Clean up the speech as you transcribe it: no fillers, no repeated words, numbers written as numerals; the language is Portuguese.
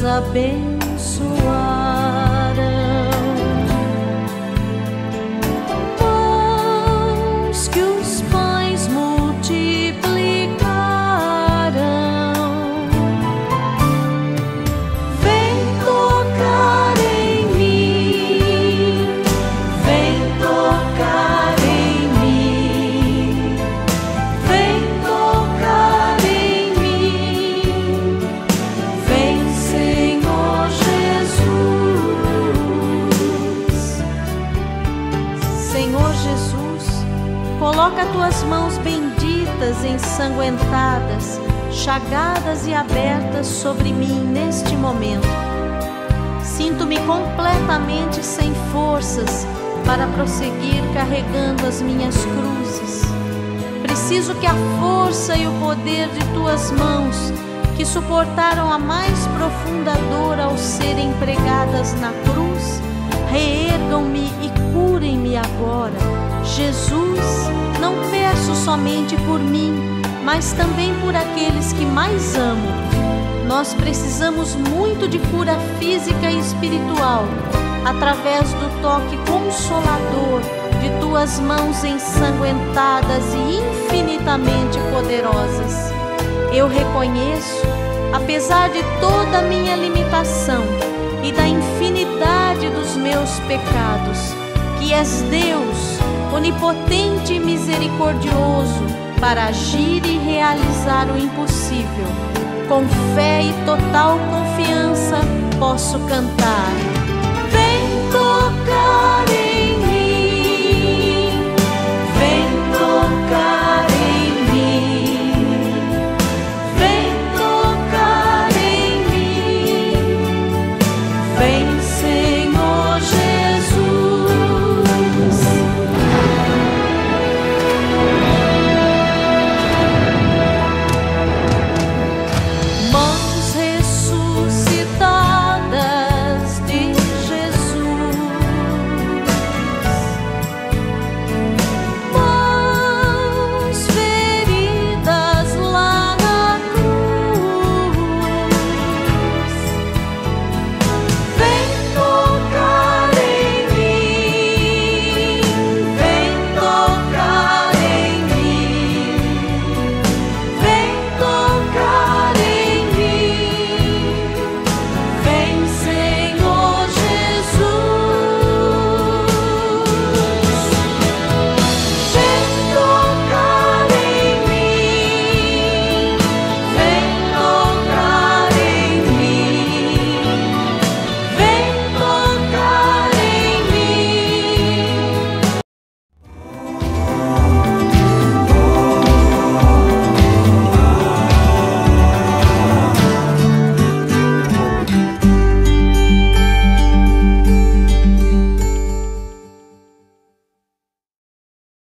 abençoarão. Mãos que os pães multiplicarão. Vem tocar em mim, vem tocar em mim, vem tocar em mim, vem, Senhor Jesus. Senhor Jesus, coloca tuas mãos benditas, ensanguentadas, chagadas e abertas sobre mim neste momento. Sinto-me completamente sem forças para prosseguir carregando as minhas cruzes. Preciso que a força e o poder de tuas mãos, que suportaram a mais profunda dor ao serem pregadas na cruz, reergam-me e curem-me agora. Jesus, não peço somente por mim, mas também por aqueles que mais amo. Nós precisamos muito de cura física e espiritual, através do toque consolador de tuas mãos ensanguentadas e infinitamente poderosas. Eu reconheço, apesar de toda a minha limitação e da infinidade dos meus pecados, que és Deus, onipotente e misericordioso, para agir e realizar o impossível. Com fé e total confiança, posso cantar: vem tocar em